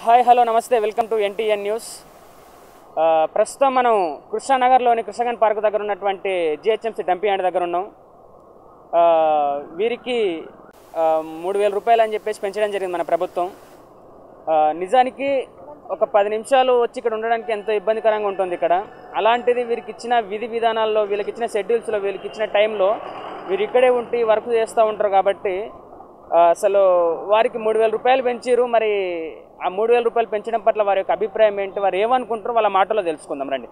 Hi hello నమస్తే welcome to NTN news. ప్రస్తుతం మనం కృష్ణానగర్లోని కృష్ణగన్ పార్క్ దగ్గర ఉన్నటువంటి GHMC డంపింగ్ యార్డ్ దగ్గర ఉన్నాం. వీరికి 3,000 రూపాయలు అని చెప్పేసి పెంచడం జరిగింది మన ప్రభుత్వం. నిజానికి ఒక 10 నిమిషాలు వచ్చి ఇక్కడ ఉండడానికి ఎంతో ఇబ్బందికరంగా ఉంటుంది ఇక్కడ. అలాంటిది వీరికి ఇచ్చిన విధి విధానాల్లో, వీళ్ళకి ఇచ్చిన షెడ్యూల్స్లో, వీళ్ళకి ఇచ్చిన టైంలో వీరు ఇక్కడే ఉండి వర్క్ చేస్తూ ఉంటారు. కాబట్టి అసలు వారికి 3,000 రూపాయలు పెంచారు. మరి ఆ 3,000 రూపాయలు పెంచడం పట్ల వారి యొక్క అభిప్రాయం ఏంటి, వారు ఏమనుకుంటారో వాళ్ళ మాటలో తెలుసుకుందాం రండి.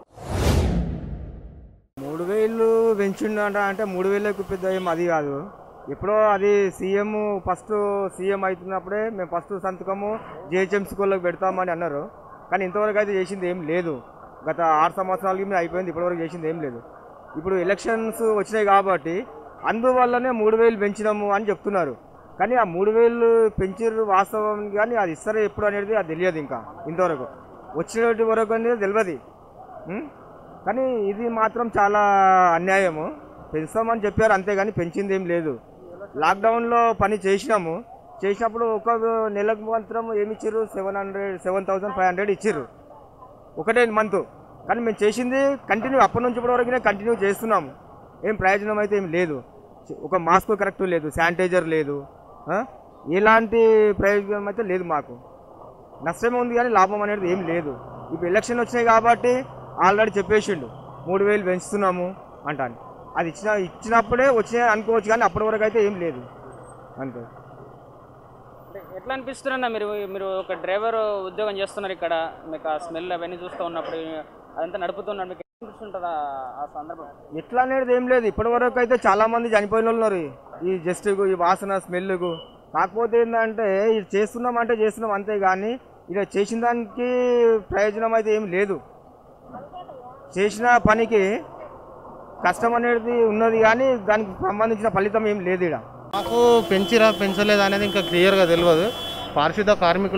3,000 పెంచిండ అంటే 3,000కు పెద్ద ఏం అది కాదు. ఎప్పుడో అది ఫస్ట్ సీఎం అవుతున్నప్పుడే మేము ఫస్ట్ సంతకము GHMC స్కూల్లోకి పెడతామని అన్నారు. కానీ ఇంతవరకు అయితే చేసింది ఏం లేదు. గత 6 సంవత్సరాలకి మేము అయిపోయింది, ఇప్పటివరకు చేసింది ఏం లేదు. ఇప్పుడు ఎలక్షన్స్ వచ్చినాయి కాబట్టి అందువల్లనే 3,000 పెంచినాము అని చెప్తున్నారు. కానీ ఆ 3,000 పెంచారు వాస్తవం, కానీ అది ఇస్తారో ఎప్పుడు అనేది అది తెలియదు. ఇంకా ఇంతవరకు వచ్చినటి వరకు అనేది తెలియదు. కానీ ఇది మాత్రం చాలా అన్యాయము. పెంచుతామని చెప్పారు అంతేగాని పెంచింది ఏం లేదు. లాక్డౌన్లో పని చేసినప్పుడు ఒక నెలకు మాత్రం ఏమి ఇచ్చారు, 7,500 ఇచ్చారు ఒకటే మంత్. కానీ మేము చేసింది కంటిన్యూ అప్పటి నుంచి ఇప్పటి వరకు కంటిన్యూ చేస్తున్నాము. ఏం ప్రయోజనం అయితే ఏం లేదు. ఒక మాస్క్ కరెక్ట్ లేదు, శానిటైజర్ లేదు, ఎలాంటి ప్రయోజనం అయితే లేదు. మాకు నష్టమే ఉంది కానీ లాభం అనేది ఏం లేదు. ఇప్పుడు ఎలక్షన్ వచ్చినాయి కాబట్టి ఆల్రెడీ చెప్పేసిండు 3,000 పెంచుతున్నాము అంటాను. అది ఇచ్చినప్పుడే వచ్చినాయి అనుకోవచ్చు, కానీ అప్పటి వరకు అయితే ఏం లేదు అంతే. ఎట్లా అనిపిస్తున్నారన్నా మీరు ఒక డ్రైవర్ ఉద్యోగం చేస్తున్నారు ఇక్కడ, మీకు ఆ స్మెల్ అవన్నీ చూస్తూ ఉన్నప్పుడు అదంతా నడుపుతున్నారు, మీకు అనిపిస్తుంటుందా ఆ సందర్భం? ఎట్లా అనేది ఏం లేదు. ఇప్పటి వరకు అయితే చాలామంది చనిపోయిన వాళ్ళు ఉన్నారు ఈ జస్ట్కు, ఈ వాసన స్మెల్కు. కాకపోతే ఏంటంటే ఇది చేస్తున్నాం అంతే, కానీ ఇలా చేసిన దానికి ప్రయోజనం అయితే ఏం లేదు. చేసిన పనికి కష్టం అనేది ఉన్నది, కానీ దానికి సంబంధించిన ఫలితం ఏం లేదు. ఇక్కడ మాకు పెంచలేదు అనేది ఇంకా క్లియర్గా తెలియదు. పారిశుద్ధ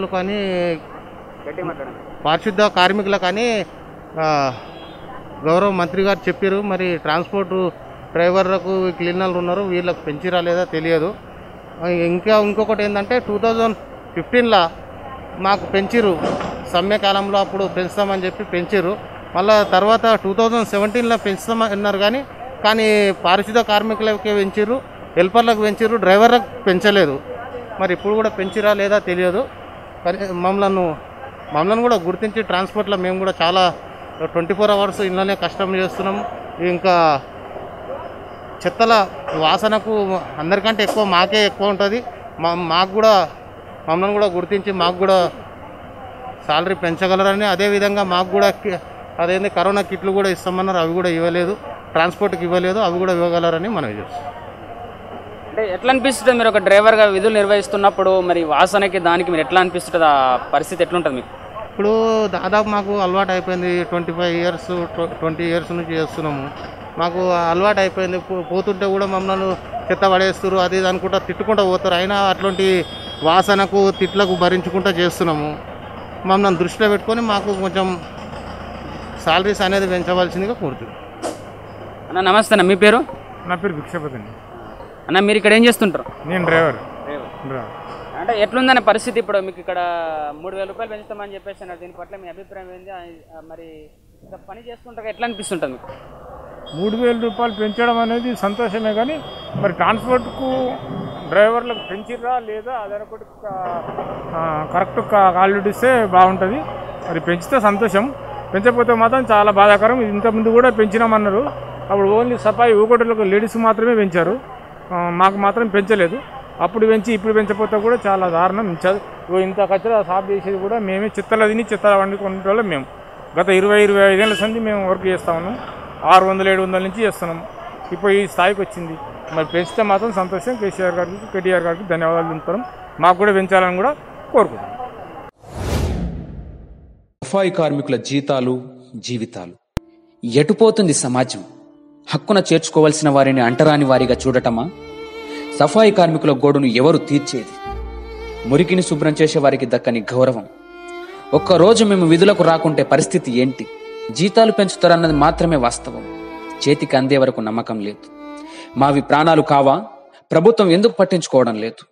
కార్మికులు కానీ గౌరవ మంత్రి గారు చెప్పారు. మరి ట్రాన్స్పోర్ట్ డ్రైవర్లకు క్లీనర్లు ఉన్నారు, వీళ్ళకి పెంచిరా లేదా తెలియదు. ఇంకొకటి ఏంటంటే 2015లో మాకు పెంచిరు, సమ్మె కాలంలో అప్పుడు పెంచుతామని చెప్పి పెంచిరు. మళ్ళీ తర్వాత 2017లో పెంచుతామన్నారు. కానీ పారిశుద్ధ కార్మికులకి పెంచిరు, హెల్పర్లకు పెంచిరు, డ్రైవర్లకు పెంచలేదు. మరి ఇప్పుడు కూడా పెంచిరా లేదా తెలియదు. మమ్మల్ని కూడా గుర్తించి ట్రాన్స్పోర్ట్లో మేము కూడా చాలా 24 అవర్స్ ఇళ్ళనే కష్టం చేస్తున్నాం. ఇంకా చెత్తల వాసనకు అందరికంటే మాకే ఎక్కువ ఉంటుంది. మాకు కూడా మమ్మల్ని కూడా గుర్తించి మాకు కూడా సాలరీ పెంచగలరని, అదేవిధంగా మాకు కూడా అదేంటి కరోనా కిట్లు కూడా ఇస్తామన్నారు, అవి కూడా ఇవ్వలేదు. ట్రాన్స్పోర్ట్కి ఇవ్వలేదు, అవి కూడా ఇవ్వగలరని మనం చేస్తాం. అంటే ఎట్లా అనిపిస్తుంది మీరు ఒక డ్రైవర్గా విధులు నిర్వహిస్తున్నప్పుడు, మరి వాసనకి దానికి మీరు ఎట్లా అనిపిస్తుంది, ఆ పరిస్థితి ఎట్లుంటుంది మీకు? ఇప్పుడు దాదాపు మాకు అలవాటు అయిపోయింది. 20 ఇయర్స్ నుంచి చేస్తున్నాము. మాకు అలవాటు అయిపోయింది. పోతుంటే కూడా మమ్మల్ని చెత్త పడేస్తారు, అది ఇది అనుకుంటా తిట్టుకుంటూ పోతారు. అయినా అట్లాంటి వాసనకు తిట్లకు భరించుకుంటూ చేస్తున్నాము. మమ్మల్ని దృష్టిలో పెట్టుకొని మాకు కొంచెం సాలరీస్ అనేది పెంచవలసిందిగా కోరుతున్నాం. అన్న నమస్తే అన్న, మీ పేరు? నా పేరు భిక్షపతి అండి. అన్న మీరు ఇక్కడ ఏం చేస్తుంటారు? నేను డ్రైవర్. అంటే ఎట్లుందనే పరిస్థితి ఇప్పుడు మీకు ఇక్కడ 3,000 రూపాయలు పెంచుతామని చెప్పేసి అన్నారు, దీని పట్ల మీ అభిప్రాయం ఏంది? మరి ఇంకా పని చేస్తుంటారు ఎట్లా అనిపిస్తుంటుంది మీకు? 3,000 రూపాయలు పెంచడం అనేది సంతోషమే, కానీ మరి ట్రాన్స్పోర్ట్కు డ్రైవర్లకు పెంచిర్రా లేదా అదొకటి కరెక్ట్ కాల్యుడ్ ఇస్తే బాగుంటుంది. మరి పెంచితే సంతోషం, పెంచకపోతే మాత్రం చాలా బాధాకరం. ఇంతకుముందు కూడా పెంచినామన్నారు, అప్పుడు ఓన్లీ సఫాయి ఊకోటలకు లేడీస్ మాత్రమే పెంచారు, మాకు మాత్రం పెంచలేదు. అప్పుడు పెంచి ఇప్పుడు పెంచకపోతే కూడా చాలా దారుణం. ఇంత కచ్చరా సాఫ్ చేసేది కూడా మేమే, చిత్తల తిని చిత్తల వండుకునే వాళ్ళం మేము. గత 20-25 ఏళ్ళ సంది మేము వర్క్ చేస్తా ఉన్నాం. 600-700 నుంచి చేస్తున్నాం. ఇప్పుడు ఈ స్థాయికి వచ్చింది. మరి పెంచితే మాత్రం సంతోషం. కేటీఆర్ గారికి ధన్యవాదాలు తెలుపుతాం. మాకు కూడా పెంచాలని కూడా కోరుకుంటున్నాం. సఫాయి కార్మికుల జీతాలు, జీవితాలు ఎటుపోతుంది సమాజం? హక్కున చేర్చుకోవాల్సిన వారిని అంటరాని వారిగా చూడటమా? సఫాయి కార్మికుల గోడును ఎవరు తీర్చేది? మురికిని శుభ్రం చేసే వారికి దక్కని గౌరవం. ఒక్కరోజు మేము విధులకు రాకుంటే పరిస్థితి ఏంటి? జీతాలు పెంచుతారన్నది మాత్రమే వాస్తవం. చేతికి అందే వరకు నమ్మకం లేదు. మావి ప్రాణాలు కావా? ప్రభుత్వం ఎందుకు పట్టించుకోవడం లేదు?